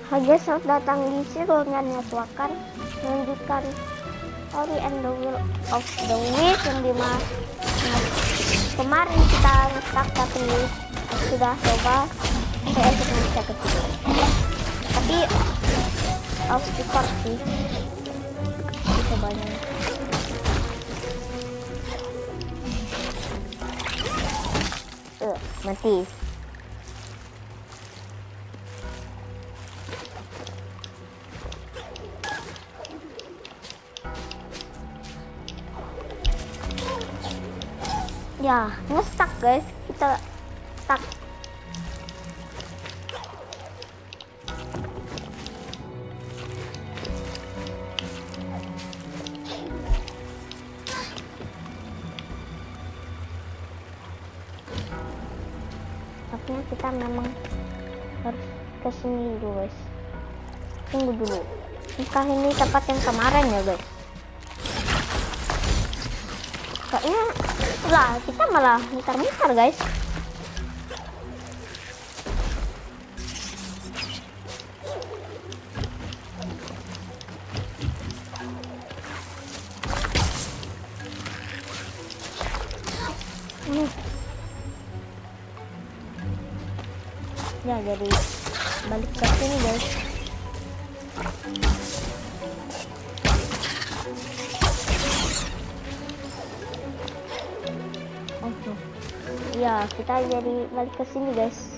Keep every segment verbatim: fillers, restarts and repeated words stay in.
Haja saat datang di Sirulnya networkan menunjukkan Ori and the Will of the Wisp yang dimana kemarin kita ngestak tapi sudah coba saya bisa ke situ. Tapi off record sih cobanya. Uh, mati. Ya, ngestak guys, kita stuck. Tapi kita memang harus kesini dulu guys. Tunggu dulu. Nikah ini tempat yang kemarin ya guys. Kayaknya lah kita malah mutar-mutar guys. Hmm. Ya jadi balik ke sini guys. Ya, kita jadi balik ke sini guys.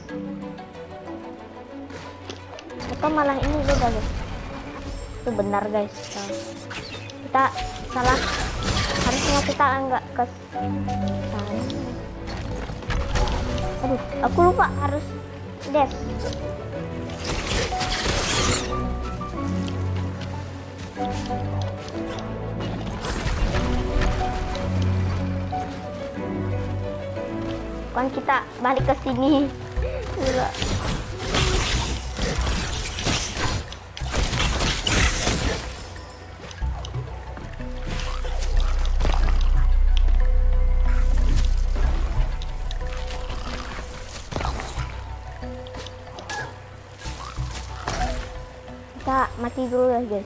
Atau malah ini udah guys. Itu benar guys. Kita salah. Harusnya kita enggak ke sana. Aduh, aku lupa harus dash. Kan kita balik ke sini. Gila. Kita mati dulu ya guys.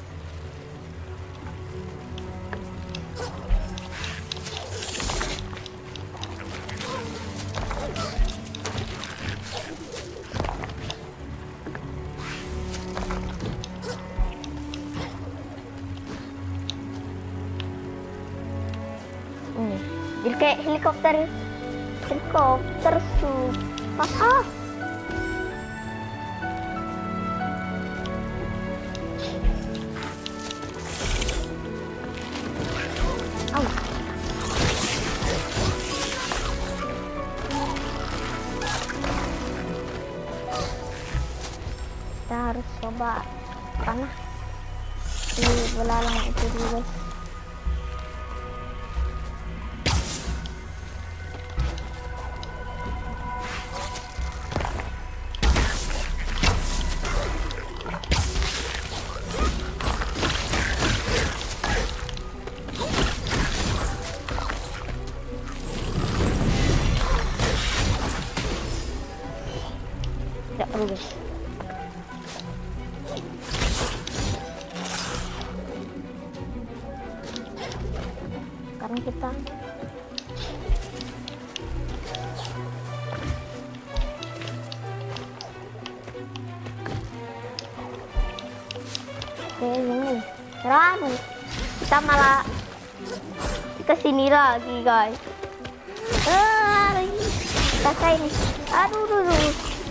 Ini jadi kayak helikopter helikopter super ah oh. Kita harus coba panah di belalang itu dulu guys. Tidak perlu guys. Sekarang kita oke ini ramu. Kita malah kesini lagi guys. Ah, kita ini. Aduh, aduh, aduh.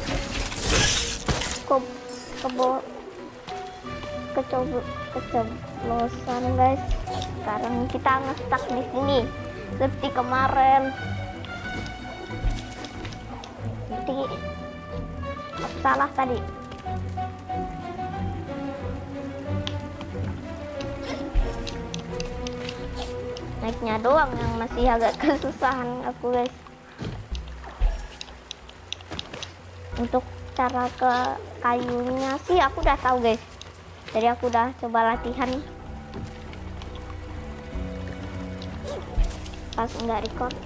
Kok kebo kecoba kecoblosan guys. Sekarang kita ngestak di sini seperti kemarin. Jadi aku salah tadi. Naiknya doang yang masih agak kesusahan aku guys. Untuk cara ke kayunya sih aku udah tahu guys. Jadi aku udah coba latihan pas nggak record.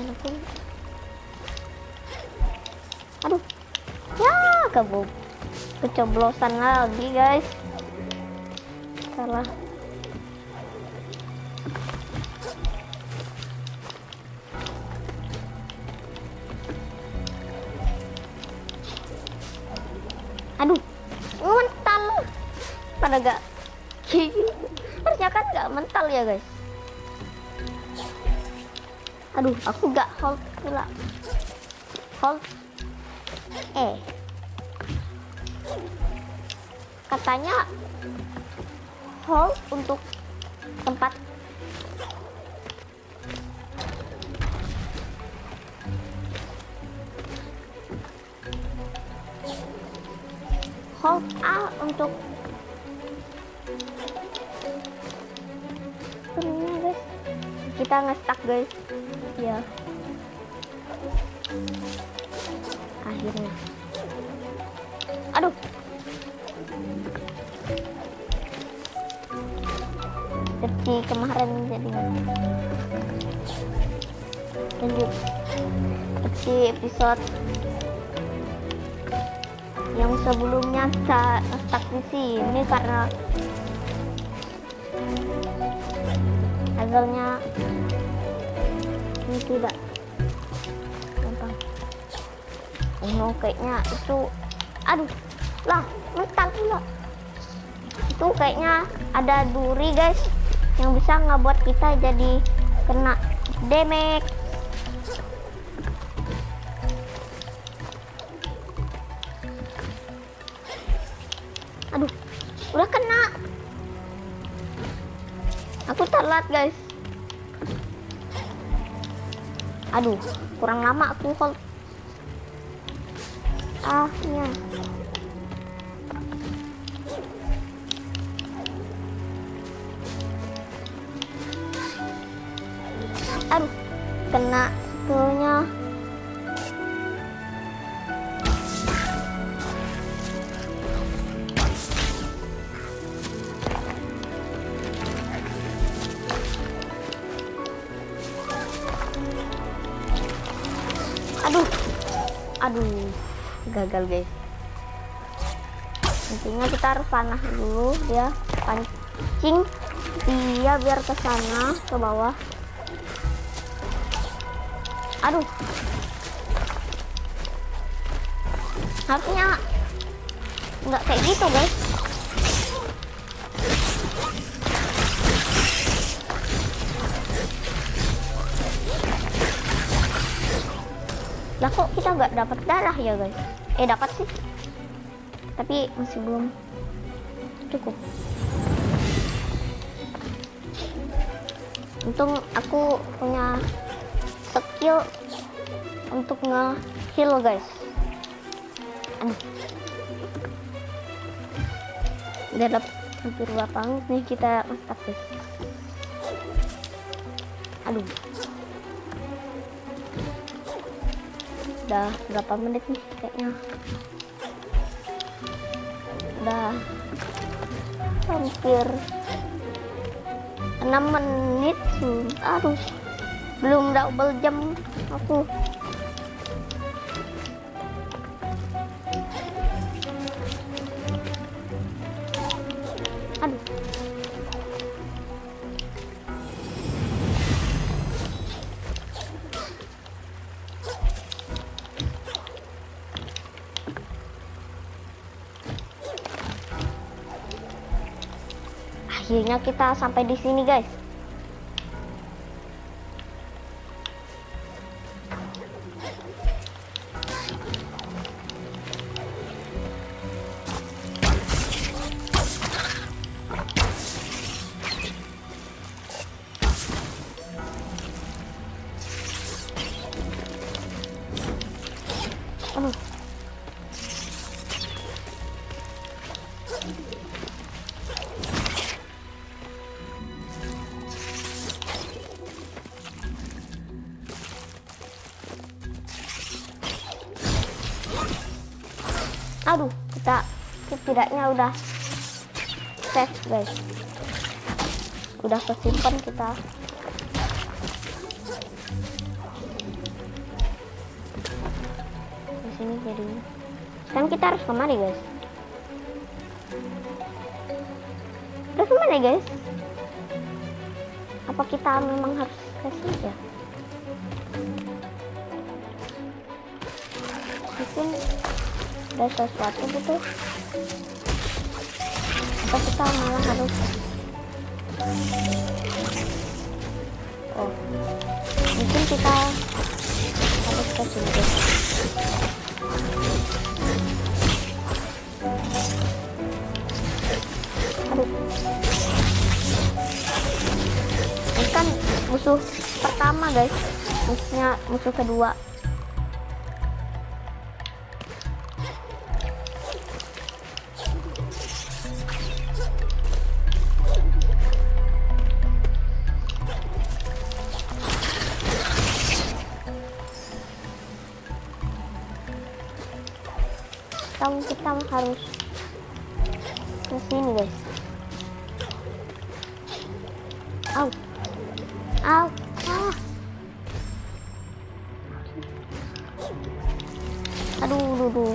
Aduh, ya kebub. Kecoblosan lagi guys. Salah. Aduh, mental. Pada gak harusnya kan gak mental ya guys. Aduh, aku gak hold pula. Hold. Eh. Katanya hold untuk tempat hold A untuk ini guys. Kita nge-stuck guys. Ya. Akhirnya. Aduh. Seperti kemarin jadinya. Lanjut. Seperti episode yang sebelumnya kita stuck di sini karena hasilnya ini tidak gampang. Oh, kayaknya itu, aduh, lah mental pula. Itu kayaknya ada duri guys yang bisa ngebuat kita jadi kena damage. Aduh, udah kena. Aku telat guys. Aduh, kurang lama aku hold. Ahnya. Aduh, kena skillnya. Aduh, aduh, gagal guys. Intinya kita harus panah dulu ya, pancing dia biar ke sana ke bawah. Aduh, harusnya nggak kayak gitu guys. Lah kok kita nggak dapat darah ya guys? Eh dapat sih, tapi masih belum cukup. Untung aku punya skill untuk nge-heal guys. Aduh. Udah dapat hampir berapa menit nih kita mantap guys. Aduh. Udah berapa menit nih kayaknya? Udah hampir enam menit. Aduh, belum double jam aku. Aduh. Akhirnya kita sampai di sini guys. Aduh. Aduh, kita setidaknya udah save guys. Udah kesimpan kita. Di sini jadi. Kan kita harus kemari guys. Terus gimana guys? Apa kita memang harus kasih ya? Mungkin ada sesuatu gitu. Atau kita malah harus oh mungkin kita harus kasih guys. Aduh, ini kan musuh pertama guys, musuhnya musuh kedua. Tahu kita harus ke sini guys. Au, au, ah. Aduh, aduh, aduh.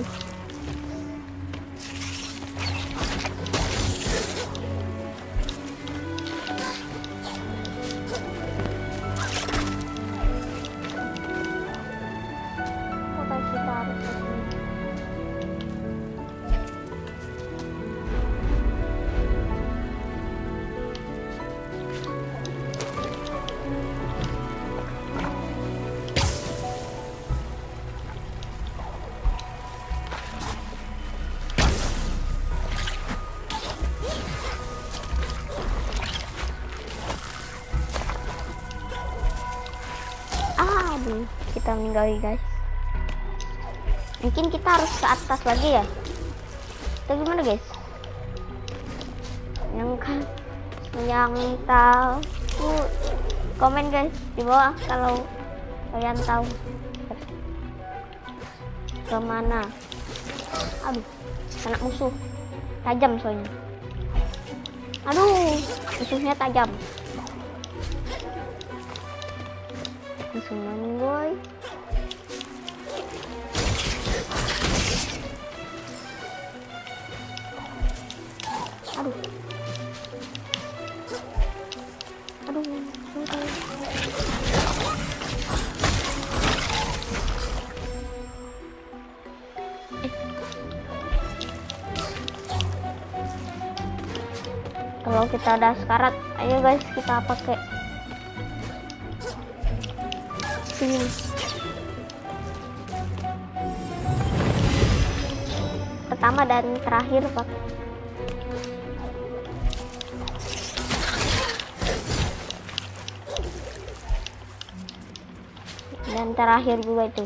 Apa kita harus ke sini? Aduh, kita meninggal guys. Mungkin kita harus ke atas lagi ya. Atau gimana guys? Yang kan yang tahu komen guys di bawah kalau kalian tahu kemana. Aduh, kena musuh tajam soalnya. Aduh, musuhnya tajam. Langsung boy. Aduh. Aduh. Eh. Kalau kita ada sekarat, ayo guys kita pakai ini. Pertama dan terakhir pak. Dan terakhir juga itu.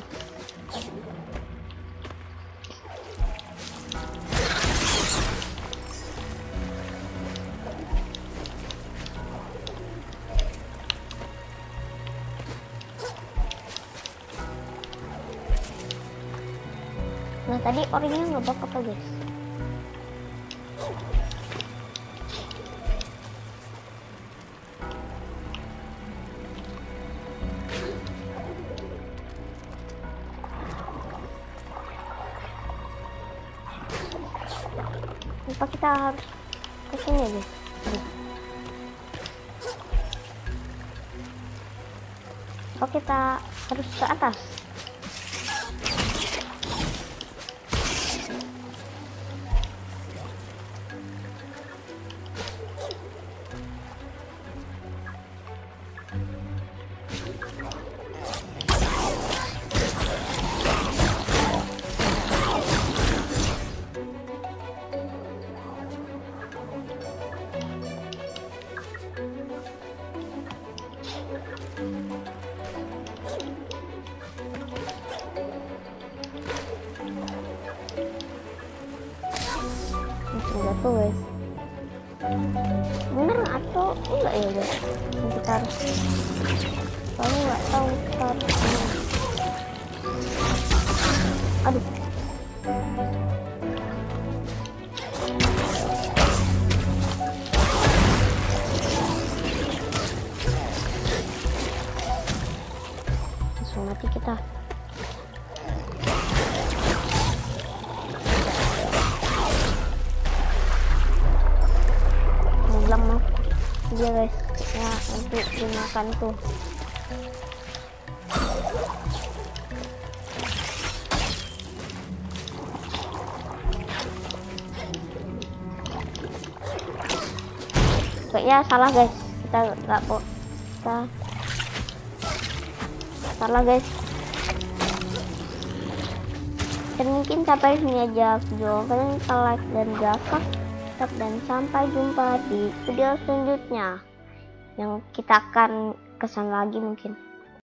Nah tadi orinya nggak bakal apa guys. Apa kita harus ke sini ya guys? Apa kita harus ke atas? Jatuh guys. Bener atau enggak ya guys? Kita harus, soalnya nggak tahu kita harus. Aduh. Langsung mati kita. dia guys ya, untuk dimakan tuh. Kayaknya salah guys, kita nggak kok kita salah guys. Dan mungkin sampai sini aja video kalian, like dan jangan subscribe, dan sampai jumpa di video selanjutnya yang kita akan kesana lagi mungkin.